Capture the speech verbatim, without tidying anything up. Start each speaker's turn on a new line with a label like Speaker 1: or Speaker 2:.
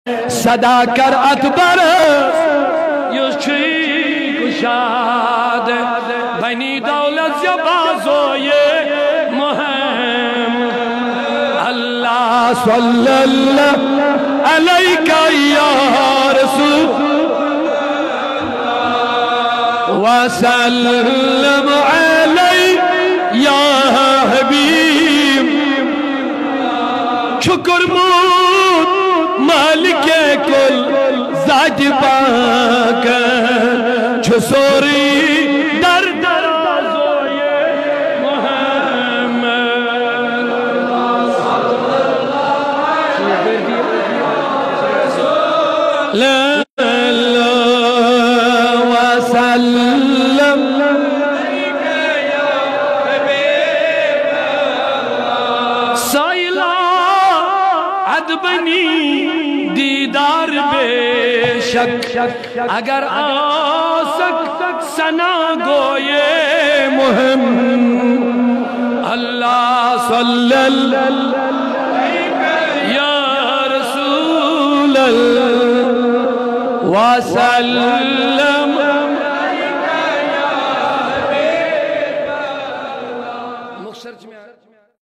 Speaker 1: सदा कर अतबर कुशाद बनी दौलत से बाजो ये मुहिम अल्लाह सल्लल्लाहु अलैका या रसूल वसल्लम अलैका या हबीब शुक्र मालिक कुल ज़ात पाक छुसोरी दर दर ये मोहम्मद वसल्लम साइला अदबनी दीदार बेशक अगर आसक सना गोये मुहिम अल्लाह सल्लल्लाहु या रसूल वसल्लम